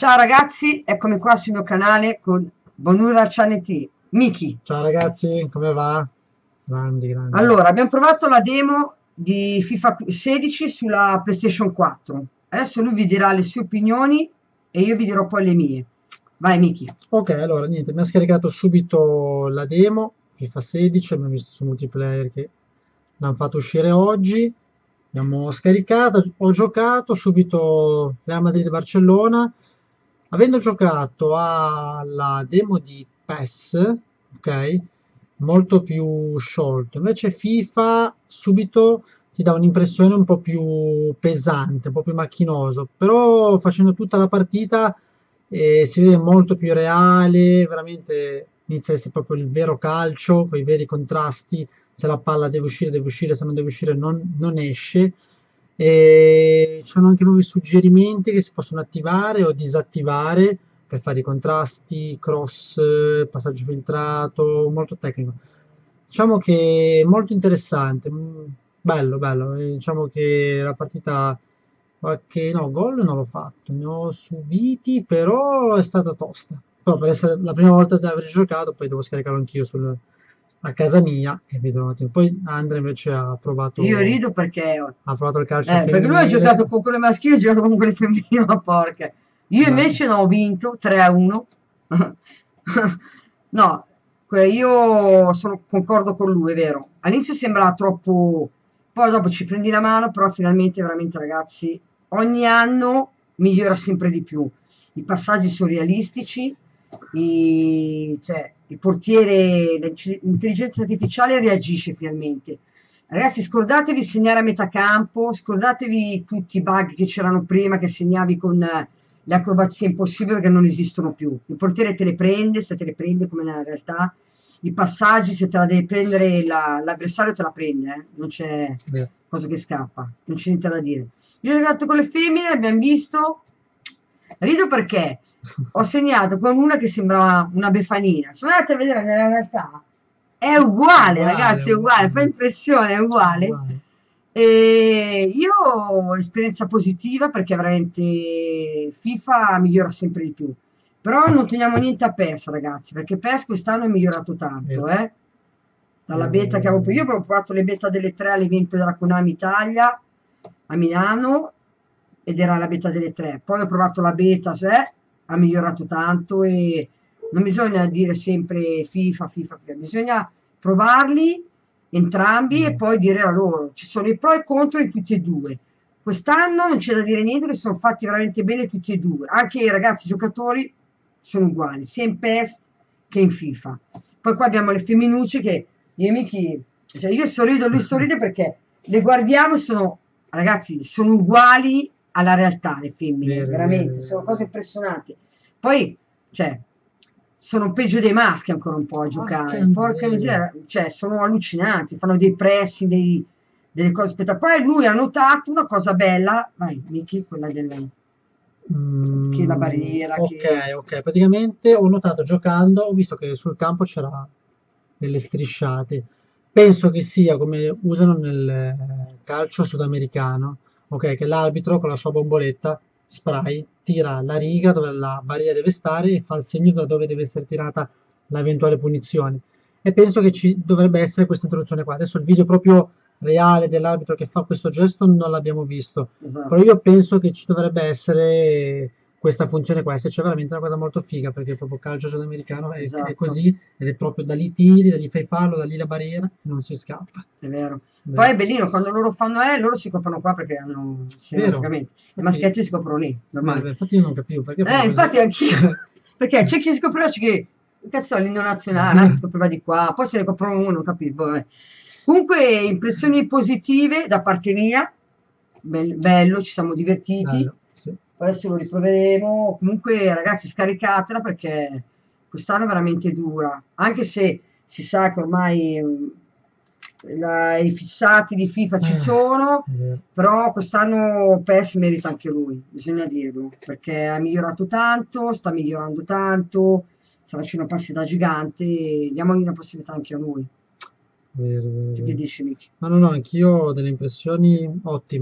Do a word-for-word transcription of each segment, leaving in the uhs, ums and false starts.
Ciao ragazzi, eccomi qua sul mio canale con Bonura Cianetti. Miki. Ciao ragazzi, come va? Grandi, grandi. Allora, abbiamo provato la demo di FIFA sedici sulla PlayStation quattro. Adesso lui vi dirà le sue opinioni e io vi dirò poi le mie. Vai Miki. Ok, allora niente, mi ha scaricato subito la demo, FIFA sedici, abbiamo visto su multiplayer che l'hanno fatto uscire oggi, abbiamo scaricata, ho giocato subito Real Madrid-Barcellona, avendo giocato alla demo di PES, ok, molto più sciolto, invece FIFA subito ti dà un'impressione un po' più pesante, un po' più macchinoso, però facendo tutta la partita e si vede molto più reale, veramente inizia a essere proprio il vero calcio, con i veri contrasti, se la palla deve uscire deve uscire, se non deve uscire non, non esce. E ci sono anche nuovi suggerimenti che si possono attivare o disattivare per fare i contrasti, cross, passaggio filtrato, molto tecnico. Diciamo che è molto interessante, mm, bello, bello. E diciamo che la partita qualche no, gol non l'ho fatto, ne ho subiti, però è stata tosta. Però per essere la prima volta di aver giocato, poi devo scaricarlo anch'io sul- a casa mia e vedrò un attimo. Poi Andrea invece ha Io provato, rido perché, ha provato il calcio eh, perché lui ha femminile. giocato con quelle maschili, io ho giocato con quelle femminili, ma porca. Io Beh, invece non ho vinto tre a uno. No, que- io sono, concordo con lui, è vero. All'inizio sembrava troppo, poi dopo ci prendi la mano, però finalmente, veramente ragazzi, ogni anno migliora sempre di più. I passaggi sono realistici, i- cioè, il portiere, l'intelligenza artificiale reagisce finalmente. Ragazzi, scordatevi di segnare a metà campo, scordatevi tutti i bug che c'erano prima, che segnavi con eh, le acrobazie impossibili perché non esistono più. Il portiere te le prende, se te le prende come nella realtà, i passaggi, se te la deve prendere la- l'avversario te la prende, eh. Non c'è beh, cosa che scappa, non c'è niente da dire. Io ho giocato con le femmine, abbiamo visto, rido perché ho segnato con una che sembrava una Befanina. Se andate a vedere nella realtà è uguale, uguale, ragazzi, è uguale, fa uguale, impressione, è uguale. uguale. E io ho esperienza positiva perché veramente FIFA migliora sempre di più. Però non teniamo niente a PES, ragazzi, perché PES quest'anno è migliorato tanto, Vero, eh. Dalla vero, beta che vero, avevo, io vero. avevo provato le beta delle tre all'evento della Konami Italia a Milano ed era la beta delle tre. Poi ho provato la beta, cioè, ha migliorato tanto e non bisogna dire sempre FIFA, FIFA, FIFA, bisogna provarli entrambi e Mm. poi dire la loro. Ci sono i pro e i contro in tutti e due. Quest'anno non c'è da dire niente che sono fatti veramente bene tutti e due. Anche i ragazzi giocatori sono uguali, sia in PES che in FIFA. Poi qua abbiamo le femminucce che io e Miki, cioè io sorrido, lui sorride perché le guardiamo e sono, ragazzi, sono uguali alla realtà le femmine, Vero, vero, veramente, sono vero, cose vero. impressionanti. Poi, cioè, sono peggio dei maschi ancora un po' a Porca giocare, porca miseria. miseria, cioè, sono allucinanti, fanno dei pressi, dei, delle cose spettacolari. Poi lui ha notato una cosa bella, vai, Miki, quella del, che la Mm, barriera, ok, che... ok. Praticamente ho notato giocando, ho visto che sul campo c'era delle strisciate. Penso che sia come usano nel eh, calcio sudamericano, ok? Che l'arbitro con la sua bomboletta spray tira la riga dove la barriera deve stare e fa il segno da dove deve essere tirata l'eventuale punizione. E penso che ci dovrebbe essere questa introduzione qua. Adesso il video proprio reale dell'arbitro che fa questo gesto non l'abbiamo visto. Però Esatto, io penso che ci dovrebbe essere questa funzione qua, e se c'è veramente una cosa molto figa, perché proprio calcio sudamericano è, è esatto. così, ed è proprio da lì tiri, da lì fai fallo, da lì la barriera, e non si scappa. È vero. Poi Beh, è bellino quando loro fanno eh, loro si coprono qua perché hanno vero? cinematograficamente. I Infatti, maschietti si coprono lì, beh, normale. beh, infatti io non capivo perché fanno Eh, così. infatti anch'io. Perché c'è chi si copriva, c'è chi... Cazzo, l'inno nazionale, un altro si copriva di qua, poi se ne coprono uno, capivo. Vabbè. Comunque, impressioni positive da parte mia. Bel- bello, ci siamo divertiti. Bello, sì. Poi adesso lo riproveremo. Comunque, ragazzi, scaricatela perché quest'anno è veramente dura. Anche se si sa che ormai mh, la- i fissati di FIFA ci Ah, sono, è vero, però quest'anno PES merita anche lui, bisogna dirlo, perché ha migliorato tanto, sta migliorando tanto, sta facendo passi da gigante, diamogli una possibilità anche a lui. vero, vero, Tu che vero. dici, Miki? No, no, no, anch'io ho delle impressioni ottime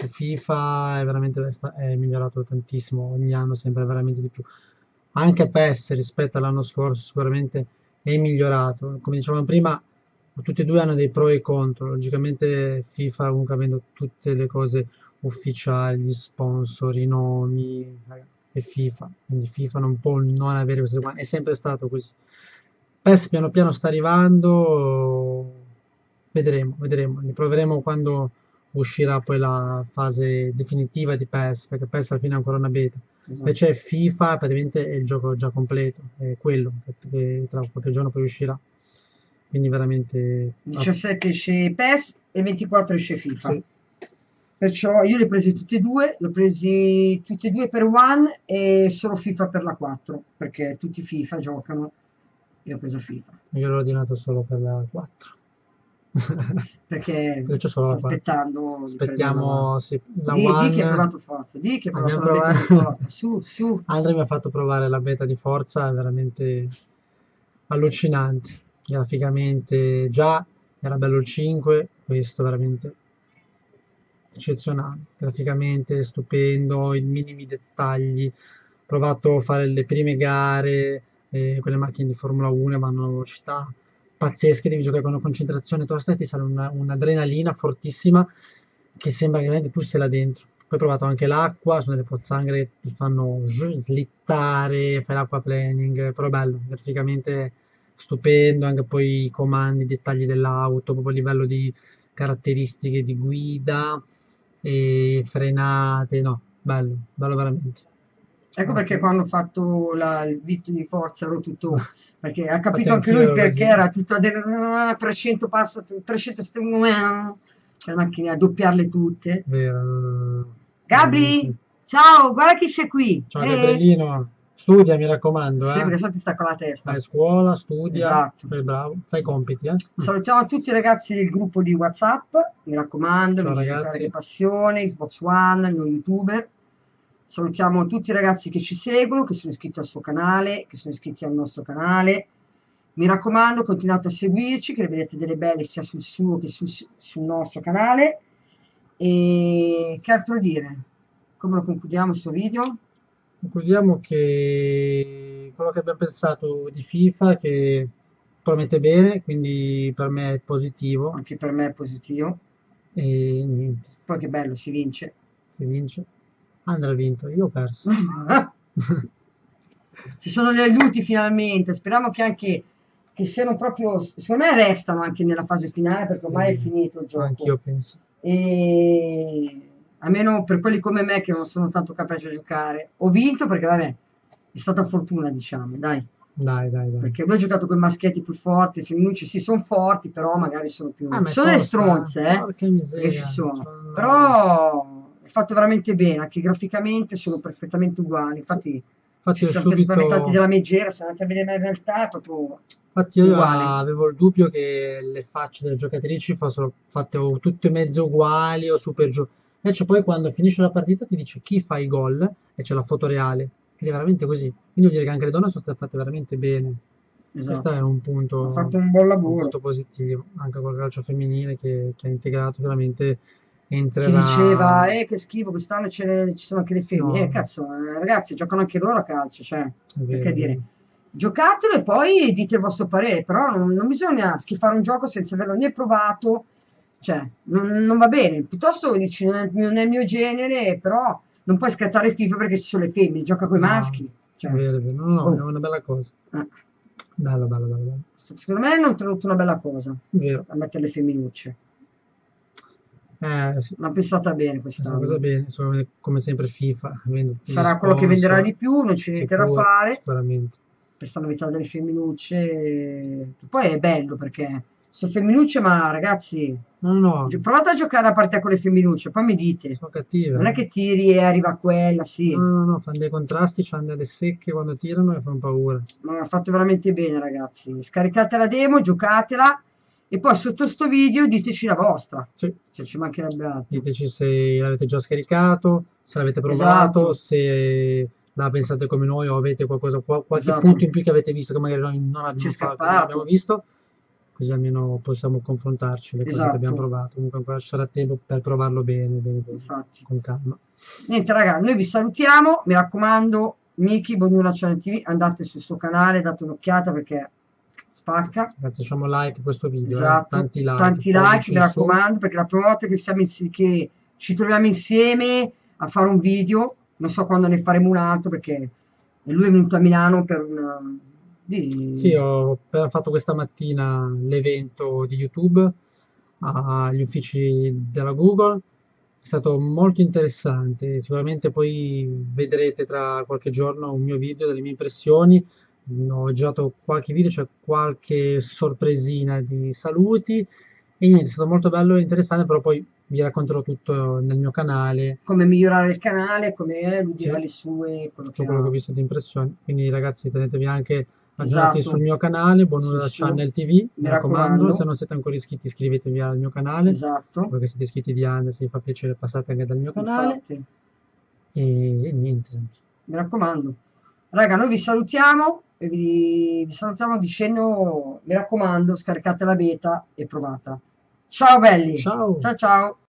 Su FIFA è veramente sta- è migliorato tantissimo, ogni anno sempre veramente di più. Anche PES rispetto all'anno scorso sicuramente è migliorato. Come dicevamo prima, tutti e due hanno dei pro e contro. Logicamente FIFA comunque avendo tutte le cose ufficiali, gli sponsor, i nomi, eh, è FIFA. Quindi FIFA non può non avere queste qua. È sempre stato così. PES piano piano sta arrivando, vedremo, vedremo. Ne proveremo quando uscirà poi la fase definitiva di PES, perché PES alla fine è ancora una beta. Esatto. Invece FIFA praticamente è il gioco già completo, è quello che, che tra qualche giorno poi uscirà. Quindi veramente... ah, diciassette esce PES e ventiquattro esce FIFA. sì, Perciò io li ho presi tutti e due, li ho presi tutti e due per One e solo FIFA per la quattro, perché tutti FIFA giocano e ho preso FIFA. io l'ho ordinato solo per la quattro. Perché Perché c'è solo sto la quattro. aspettando di prendere la One. Aspettiamo sì, la Di, di che hai One. provato Forza, di che hai provato Abbiamo la beta di provato. Forza, su, su. Andre mi ha fatto provare la beta di Forza, è veramente allucinante. Graficamente già era bello il cinque, questo veramente eccezionale. Graficamente stupendo, i minimi dettagli. Ho provato a fare le prime gare, eh, quelle macchine di Formula uno vanno a una velocità pazzesche, devi giocare con una concentrazione tosta e ti sale una- un'adrenalina fortissima che sembra che veramente tu sia là dentro. Poi ho provato anche l'acqua, sono delle pozzanghere che ti fanno giù- slittare, fai l'acquaplaning, però bello, graficamente stupendo, anche poi i comandi, i dettagli dell'auto, proprio a livello di caratteristiche di guida e frenate, no, bello, bello veramente. Ecco perché Ottimo. quando ho fatto la- il vitto di Forza ero tutto, perché ha Infatti capito anche anch'io lui ero perché così, era tutto a dire, "Ah, trecento passa, trecento ste- cioè, le macchine a doppiarle tutte. vero, no, no, no, no, Gabri, veramente. ciao, guarda chi c'è qui. Ciao Eh? Gabriellino, studia mi raccomando, Sì, eh. perché sennò ti stacco la Vai testa. a scuola, studia, Esatto. fai bravo, fai i compiti, eh. Salutiamo tutti i ragazzi del gruppo di WhatsApp, mi raccomando, Ciao videogiocare che ragazzi, passione, Xbox One, noi youtuber. Salutiamo tutti i ragazzi che ci seguono, che sono iscritti al suo canale, che sono iscritti al nostro canale. Mi raccomando, continuate a seguirci, che ne vedete delle belle sia sul suo che sul, sul nostro canale. E che altro dire? Come lo concludiamo questo video? concludiamo che quello che abbiamo pensato di FIFA che promette bene, quindi per me è positivo Anche per me è positivo. e niente, Poi che bello, si vince. si vince. Andrea ha vinto, io ho perso. Ci sono gli aiuti finalmente, speriamo che anche che siano proprio, secondo me restano anche nella fase finale perché ormai è Sì, finito il gioco. anch'io penso. E almeno per quelli come me che non sono tanto capaci a giocare, ho vinto perché vabbè, è stata fortuna, diciamo, dai. Dai, dai, dai. Perché lui ha giocato con i maschietti più forti, i femminucci sì, sono forti, però magari sono più... Ah, Ci ma è sono delle tosta, stronze, eh? eh, Porca perché ci miseria. sono. Sono- Però è fatto veramente bene, anche graficamente sono perfettamente uguali. sì. Infatti Infatti ci io siamo più spaventati subito, della megera, se andate a vedere in realtà è proprio infatti io uguale. avevo il dubbio che le facce delle giocatrici fossero fatte o tutte mezzo uguali o super giù. Invece poi quando finisce la partita ti dice chi fa i gol e c'è la foto reale. Ed è veramente così. Quindi vuol dire che anche le donne sono state fatte veramente bene. Questo è Esatto. un Ha punto, fatto un buon un lavoro. punto positivo. Anche col calcio femminile che, che ha integrato veramente Chi diceva, entrerà. eh, che schifo, quest'anno ce- ci sono anche le femmine. Eh, No, cazzo, eh, ragazzi, giocano anche loro a calcio, cioè, è vero, perché è dire, vero. giocatelo e poi dite il vostro parere, però non, non bisogna schifare un gioco senza averlo né provato, cioè, non, non va bene. Piuttosto dici, non è, non è il mio genere, però non puoi scattare FIFA perché ci sono le femmine, gioca con i No, maschi, è cioè, vero, è vero. No, no, è oh, una bella cosa. eh. Bello, bello, bello, bello. Secondo me hanno introdotto una bella cosa, Vero. a mettere le femminucce. Eh, sì, L'hanno pensata bene questa cosa quest'anno. bene, sono come sempre FIFA, avendo tutti gli Sarà quello che venderà sponsor, di più, non c'è niente da sicuro, fare. sicuramente. Questa novità delle femminucce. Poi è bello perché sono femminucce, ma ragazzi, No, no, no, gio- provate a giocare a partita con le femminucce, poi mi dite. sono cattive. Non è Eh. che tiri e arriva quella, No, sì, no, no, fanno dei contrasti, hanno delle secche quando tirano e fanno paura. ma l'ha fatto veramente bene, ragazzi. Scaricate la demo, giocatela e poi sotto sto video diteci la vostra, Sì, se ci mancherebbe altro. diteci se l'avete già scaricato, se l'avete provato, Esatto, se la pensate come noi o avete qualcosa, qual- qualche esatto. punto in più che avete visto che magari noi non Ci è abbiamo fatto, non abbiamo scappato. visto. così almeno possiamo confrontarci le cose che abbiamo esatto, provato. Comunque ancora ci sarà tempo per provarlo bene, bene, bene, infatti. con calma. Niente, raga, noi vi salutiamo, mi raccomando, Miki Bonura Channel T V, andate sul suo canale, date un'occhiata perché spacca. Ragazzi, facciamo like a questo video, eh. Esatto, Tanti like, tanti like, pollici mi in su. raccomando, perché la prima volta che, siamo insi- che ci troviamo insieme a fare un video, non so quando ne faremo un altro, perché lui è venuto a Milano per una... Sì, di- ho appena fatto questa mattina l'evento di YouTube agli uffici della Google. È stato molto interessante. Sicuramente poi vedrete tra qualche giorno un mio video delle mie impressioni. Ho girato qualche video, c'è qualche sorpresina di saluti e niente, è stato molto bello e interessante, però poi vi racconterò tutto nel mio canale, come migliorare il canale, come lui dirà sì, le sue, quello che tutto quello che ho ha. visto di impressioni. Quindi ragazzi, tenetevi anche aggiornati sul Esatto, mio canale, sul Bonura suo, Channel T V, mi mi raccomando, se raccomando, non siete ancora iscritti iscrivetevi al mio canale, esatto, voi che siete iscritti di Anne, se vi fa piacere passate anche dal mio canale infatti, e, e niente. mi raccomando. Raga, noi vi salutiamo e vi, vi salutiamo dicendo, mi raccomando, scaricate la beta e provata. Ciao belli, Ciao! ciao ciao.